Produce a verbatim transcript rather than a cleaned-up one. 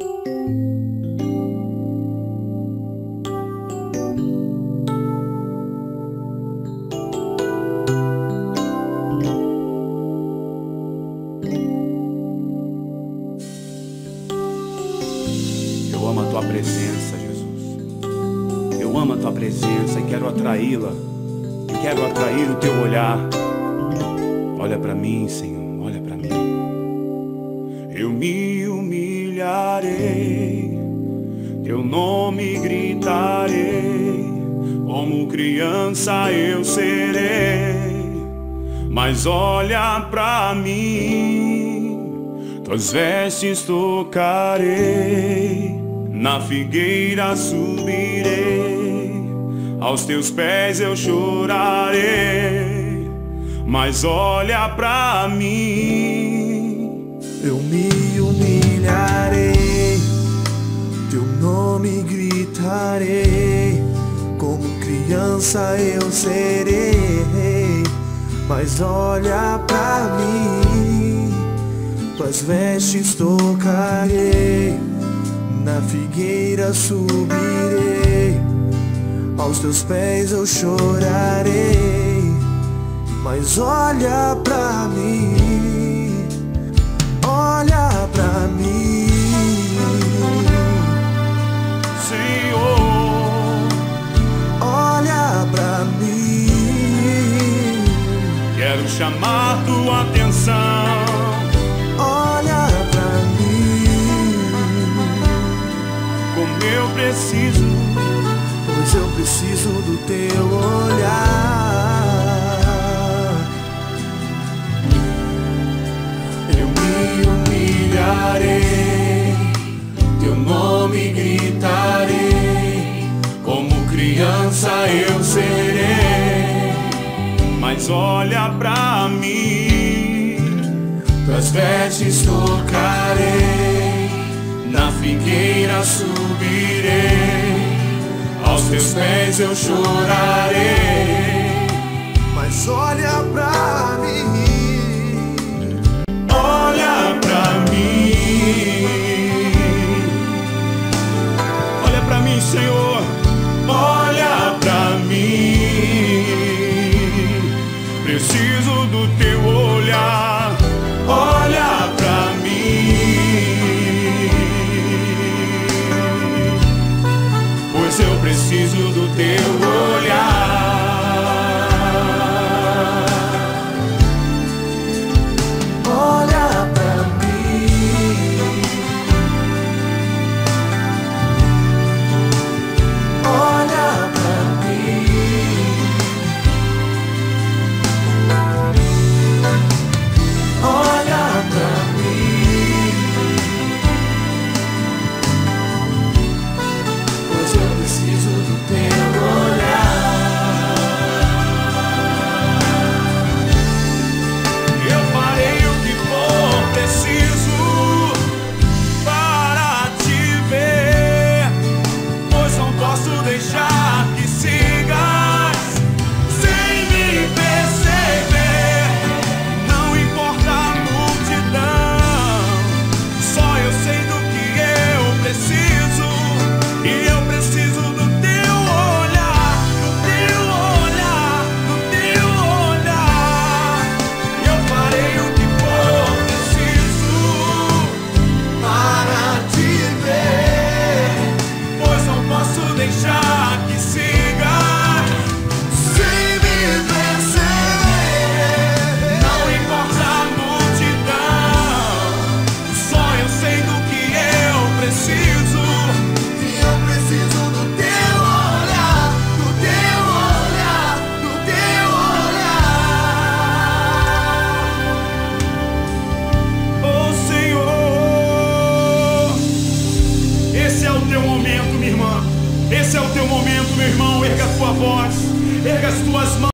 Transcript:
Eu amo a Tua presença, Jesus. Eu amo a Tua presença e quero atraí-la. E quero atrair o Teu olhar. Olha para mim, Senhor, olha para mim. Eu me humilharei, Teu nome gritarei. Como criança eu serei, mas olha pra mim. Tuas vestes tocarei, na figueira subirei, aos Teus pés eu chorarei, mas olha pra mim. Eu me humilharei, Teu nome gritarei. Como criança eu serei, mas olha pra mim. Tuas vestes tocarei, na figueira subirei, aos Teus pés eu chorarei, mas olha pra mim, olha pra mim, Senhor, olha pra mim. quero chamar Tua atenção. Olha pra mim, Como eu preciso, pois eu preciso do Teu olhar. eu me humilharei, Teu nome gritarei. Como criança eu serei, mas olha pra mim. Tuas vestes tocarei, na figueira subirei, aos Teus pés eu chorarei, Mas olha pra mim, olha pra mim. Olha pra mim, Senhor, olha pra mim. Preciso do Teu olhar, olha pra mim, pois eu preciso do Teu olhar. olha pra mim, olha pra mim, olha pra mim, pois eu preciso do Teu olhar. Eu farei o que for preciso para Te ver, pois não posso deixar que sigas sem me perceber. Não importa a multidão, só eu sei do que eu preciso. E eu preciso do Teu olhar, do Teu olhar, do Teu olhar. Eu farei o que for preciso para Te ver, pois não posso deixar que sigas sem me perceber. Não importa a multidão, só eu sei do que eu preciso. E eu preciso do Teu olhar, do Teu olhar, do Teu olhar. Oh Senhor, esse é o Teu momento, minha irmã. Esse é o Teu momento, meu irmão. Erga a tua voz, erga as tuas mãos.